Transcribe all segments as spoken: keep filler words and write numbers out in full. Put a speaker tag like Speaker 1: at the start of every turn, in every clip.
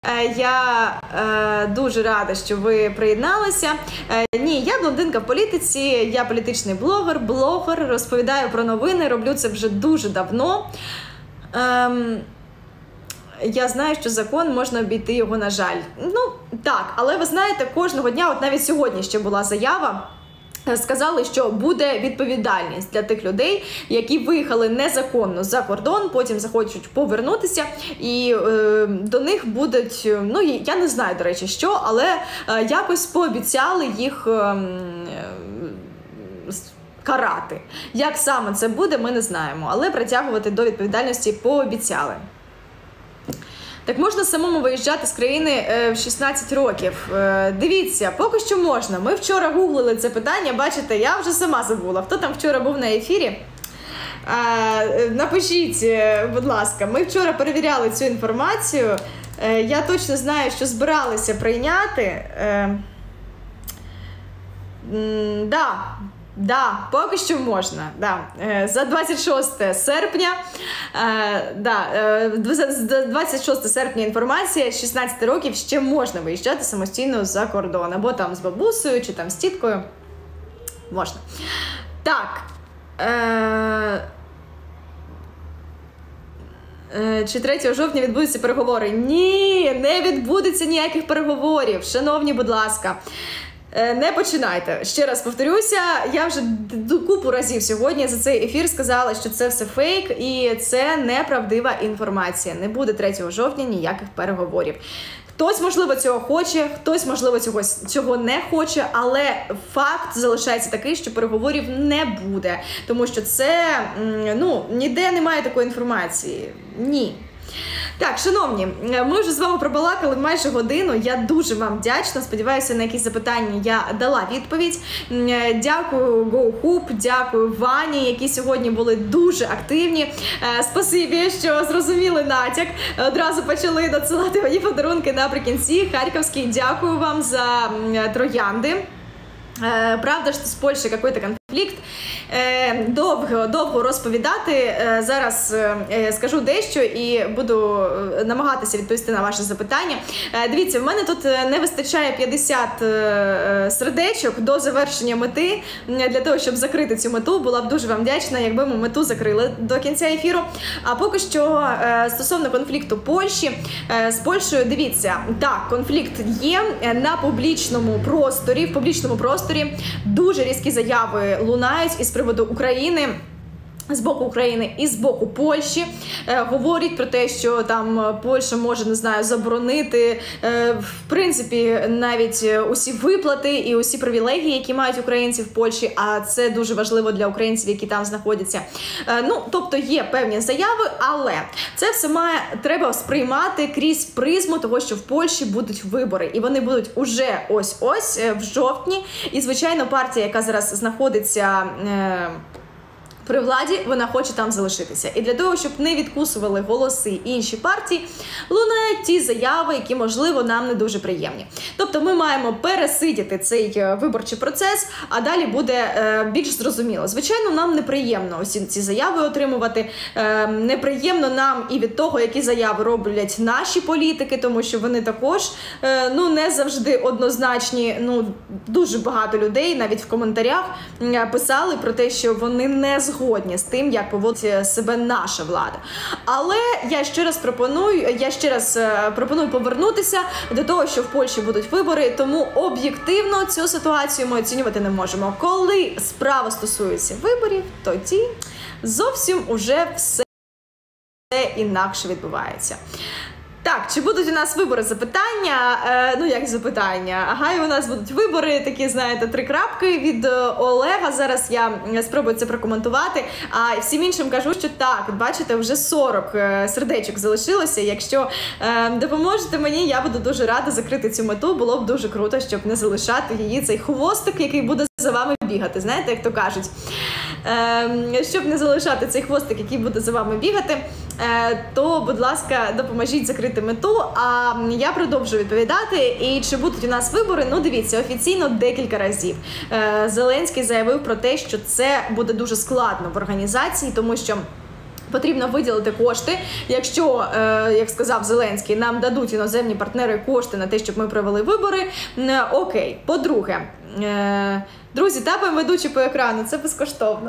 Speaker 1: Я е, дуже рада, що ви приєдналися. Е, ні, я блондинка в політиці, я політичний блогер, блогер, розповідаю про новини, роблю це вже дуже давно. Е, я знаю, що закон, можна обійти його, на жаль. Ну, так, але ви знаєте, кожного дня, от навіть сьогодні ще була заява, сказали, що буде відповідальність для тих людей, які виїхали незаконно за кордон, потім захочуть повернутися, і е, до них будуть, ну, я не знаю, до речі, що, але е, якось пообіцяли їх е, карати. Як саме це буде, ми не знаємо, але притягувати до відповідальності пообіцяли. Так можна самому виїжджати з країни в шістнадцять років? Дивіться, поки що можна. Ми вчора гуглили це питання, бачите, я вже сама забула. Хто там вчора був на ефірі? Напишіть, будь ласка. Ми вчора перевіряли цю інформацію. Я точно знаю, що збиралися прийняти. Да. Да, поки що можна. Да. За двадцять шосте серпня, да, з двадцять шостого серпня інформація, з шістнадцяти років ще можна виїжджати самостійно за кордон. Або там з бабусею, чи там з тіткою. Можна. Так. Чи третього жовтня відбудуться переговори? Ні, не відбудеться ніяких переговорів. Шановні, будь ласка. Не починайте. Ще раз повторюся, я вже купу разів сьогодні за цей ефір сказала, що це все фейк і це неправдива інформація. Не буде третього жовтня ніяких переговорів. Хтось, можливо, цього хоче, хтось, можливо, цього, цього не хоче, але факт залишається такий, що переговорів не буде. Тому що це, ну, ніде немає такої інформації. Ні. Так, шановні, ми вже з вами пробалакали майже годину. Я дуже вам вдячна. Сподіваюся, на якісь запитання я дала відповідь. Дякую GoHub, дякую Вані, які сьогодні були дуже активні. Спасибі, що зрозуміли натяк. Одразу почали надсилати мені подарунки наприкінці. Харківський, дякую вам за троянди. Правда, що з Польщею якийсь конфлікт. Довго, довго розповідати. Зараз скажу дещо і буду намагатися відповісти на ваші запитання. Дивіться, в мене тут не вистачає п'ятдесят сердечок до завершення мети. Для того, щоб закрити цю мету, була б дуже вам вдячна, якби ми мету закрили до кінця ефіру. А поки що, стосовно конфлікту Польщі, з Польщею, дивіться, так, конфлікт є на публічному просторі, в публічному просторі дуже різкі заяви лунають із приводу України, з боку України і з боку Польщі. Е, говорять про те, що там Польща може, не знаю, заборонити, е, в принципі, навіть усі виплати і усі привілегії, які мають українці в Польщі, а це дуже важливо для українців, які там знаходяться. Е, ну, тобто є певні заяви, але це все має, треба сприймати крізь призму того, що в Польщі будуть вибори. І вони будуть уже ось-ось, в жовтні. І, звичайно, партія, яка зараз знаходиться Е, при владі, вона хоче там залишитися. І для того, щоб не відкусували голоси інші партії, лунають ті заяви, які, можливо, нам не дуже приємні. Тобто ми маємо пересидіти цей виборчий процес, а далі буде е, більш зрозуміло. Звичайно, нам неприємно усі ці заяви отримувати. Е, неприємно нам і від того, які заяви роблять наші політики, тому що вони також е, ну, не завжди однозначні. Ну, дуже багато людей, навіть в коментарях, е, писали про те, що вони не згодні згодні з тим, як поводить себе наша влада. Але я ще раз пропоную, я ще раз пропоную повернутися до того, що в Польщі будуть вибори, тому об'єктивно цю ситуацію ми оцінювати не можемо. Коли справа стосується виборів, тоді зовсім уже все інакше відбувається. Так, чи будуть у нас вибори? Запитання, е, ну як запитання, ага, і у нас будуть вибори, такі, знаєте, три крапки від Олега, зараз я спробую це прокоментувати, а всім іншим кажу, що так, бачите, вже сорок сердечок залишилося, якщо е, допоможете мені, я буду дуже рада закрити цю мету, було б дуже круто, щоб не залишати її, цей хвостик, який буде за вами бігати, знаєте, як то кажуть. Е, щоб не залишати цей хвостик, який буде за вами бігати, е, то, будь ласка, допоможіть закрити мету, а я продовжую відповідати. І чи будуть у нас вибори? Ну, дивіться, офіційно декілька разів. Е, Зеленський заявив про те, що це буде дуже складно в організації, тому що Потрібно виділити кошти. Якщо, е, як сказав Зеленський, нам дадуть іноземні партнери кошти на те, щоб ми провели вибори, е, окей. По-друге, е, друзі, тапаємо ведучі по екрану, це безкоштовно.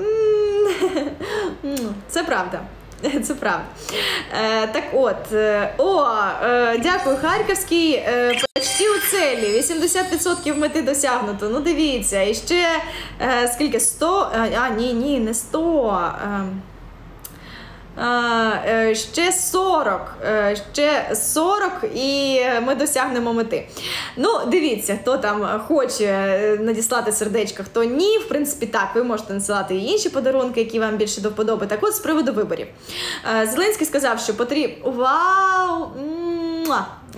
Speaker 1: Це правда. Це правда. Е, так от, е, о, е, дякую, Харківський, е, почти у целі, вісімдесят відсотків мети досягнуто, ну дивіться, і ще, е, скільки, сто, а, ні, ні, не сто, е, е, ще сорок, е, ще сорок і ми досягнемо мети. Ну, дивіться, хто там хоче надіслати сердечко, хто ні. В принципі, так, ви можете надсилати і інші подарунки, які вам більше до вподоби. Так от, з приводу виборів. Е, Зеленський сказав, що потрібно... Вау! Муа!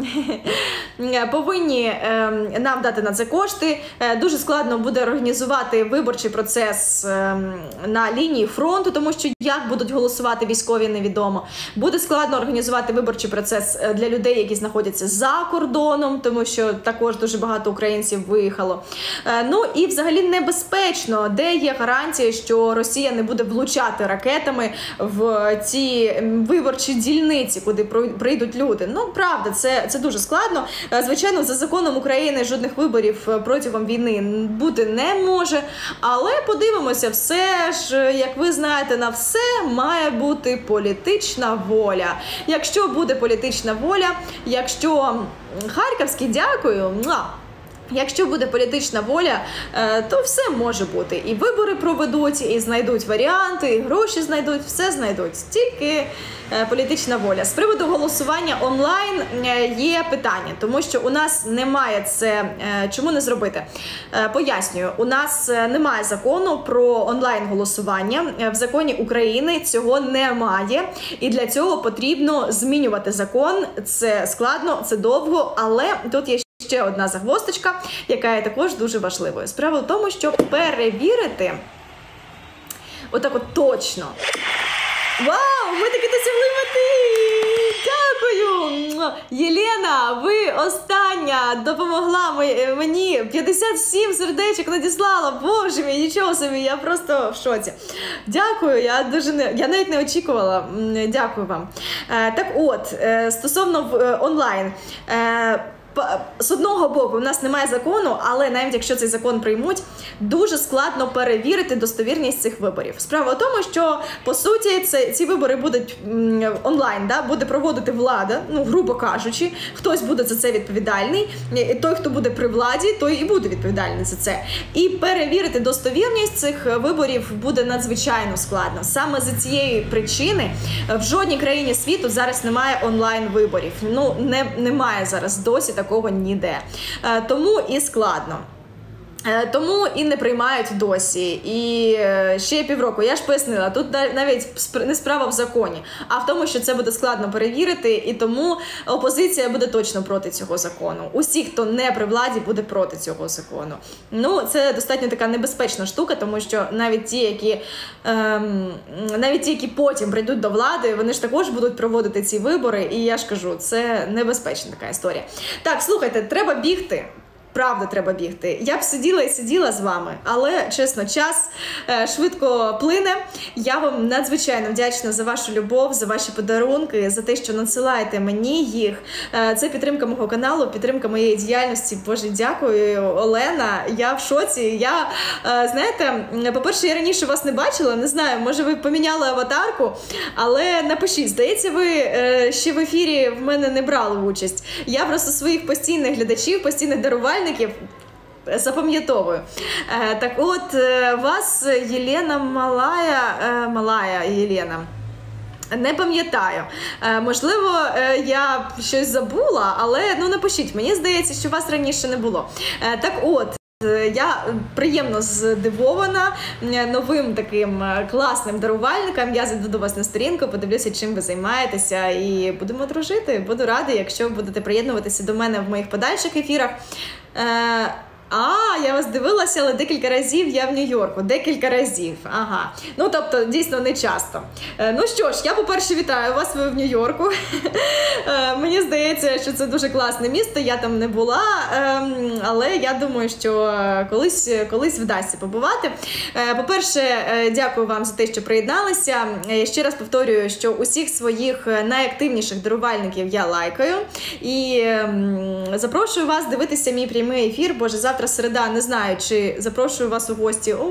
Speaker 1: Повинні е, нам дати на це кошти. Е, дуже складно буде організувати виборчий процес е, на лінії фронту, тому що як будуть голосувати військові, невідомо. Буде складно організувати виборчий процес для людей, які знаходяться за кордоном, тому що також дуже багато українців виїхало. Е, ну і взагалі небезпечно, де є гарантія, що Росія не буде влучати ракетами в ці виборчі дільниці, куди прийдуть люди. Ну, правда, це Це дуже складно. Звичайно, за законом України жодних виборів протягом війни бути не може. Але подивимося, все ж, як ви знаєте, на все має бути політична воля. Якщо буде політична воля, якщо... Харківський, дякую. Якщо буде політична воля, то все може бути. І вибори проведуть, і знайдуть варіанти, і гроші знайдуть, все знайдуть. Тільки політична воля. З приводу голосування онлайн є питання, тому що у нас немає це... Чому не зробити? Пояснюю. У нас немає закону про онлайн-голосування. В законі України цього немає. І для цього потрібно змінювати закон. Це складно, це довго, але тут є ще одна загвоздочка, яка є також дуже важливою. Справа в тому, що перевірити отак от точно. Вау, ми таки досягли мети! Дякую! Єлена, ви остання допомогла мені, п'ятдесят сім сердечок надіслала. Боже мій, нічого собі, я просто в шоці. Дякую, я дуже не, я навіть не очікувала. Дякую вам. Так от, стосовно онлайн. З одного боку, у нас немає закону, але навіть якщо цей закон приймуть, дуже складно перевірити достовірність цих виборів. Справа в тому, що, по суті, це, ці вибори будуть м, онлайн, да, буде проводити влада, ну, грубо кажучи, хтось буде за це відповідальний, і той, хто буде при владі, той і буде відповідальний за це. І перевірити достовірність цих виборів буде надзвичайно складно. Саме з цієї причини в жодній країні світу зараз немає онлайн-виборів. Ну, не, немає зараз досі такого. Такого ніде. Тому і складно. Тому і не приймають досі. І ще півроку. Я ж пояснила, тут навіть не справа в законі, а в тому, що це буде складно перевірити, і тому опозиція буде точно проти цього закону. Усі, хто не при владі, буде проти цього закону. Ну, це достатньо така небезпечна штука, тому що навіть ті, які, ем, навіть ті, які потім прийдуть до влади, вони ж також будуть проводити ці вибори, і я ж кажу, це небезпечна така історія. Так, слухайте, треба бігти. Правда, треба бігти. Я б сиділа і сиділа з вами, але, чесно, час е, швидко плине. Я вам надзвичайно вдячна за вашу любов, за ваші подарунки, за те, що надсилаєте мені їх. Е, це підтримка мого каналу, підтримка моєї діяльності. Боже, дякую, Олена. Я в шоці. Я, е, знаєте, по-перше, я раніше вас не бачила, не знаю, може ви поміняли аватарку, але напишіть, здається, ви е, ще в ефірі в мене не брали участь. Я просто своїх постійних глядачів, постійних дарувальників запам'ятовую. Е, так от, е, вас Єлена Малая, е, Малая Єлена, не пам'ятаю. Е, можливо, е, я щось забула, але, ну, напишіть, мені здається, що вас раніше не було. Е, так от, я приємно здивована новим таким класним дарувальником. Я зайду до вас на сторінку, подивлюся, чим ви займаєтеся, і будемо дружити. Буду рада, якщо будете приєднуватися до мене в моїх подальших ефірах. А, я вас дивилася, але декілька разів я в Нью-Йорку. Декілька разів. Ага. Ну, тобто, дійсно, не часто. Е, ну що ж, я, по-перше, вітаю вас, ви в Нью-Йорку. Е, мені здається, що це дуже класне місто, я там не була, е, але я думаю, що колись, колись вдасться побувати. Е, по-перше, е, дякую вам за те, що приєдналися. Е, ще раз повторюю, що усіх своїх найактивніших дарувальників я лайкаю. І е, запрошую вас дивитися мій прямий ефір. Боже, завтра середа, не знаю, чи запрошую вас у гості. О,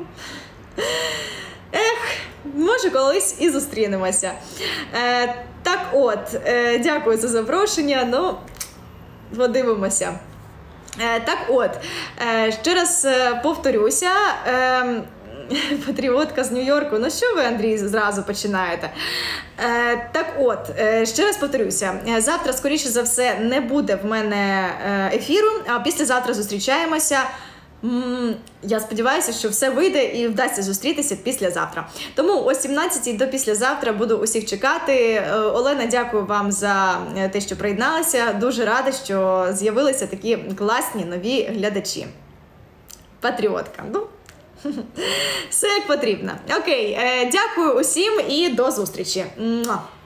Speaker 1: ех, може колись і зустрінемося. Е, так от, е, дякую за запрошення, ну, подивимося. Е, так от, е, ще раз е, повторюся, е, патріотка з Нью-Йорку, ну що ви, Андрій, зразу починаєте? Е, так от, е, ще раз повторюся, завтра, скоріше за все, не буде в мене ефіру, а післязавтра зустрічаємося. М-м, я сподіваюся, що все вийде і вдасться зустрітися післязавтра. Тому о сімнадцятій до післязавтра буду усіх чекати. Е, Олена, дякую вам за те, що приєдналися. Дуже рада, що з'явилися такі класні нові глядачі. Патріотка. Ну, все як потрібно. Окей, е, дякую усім і до зустрічі. Муа.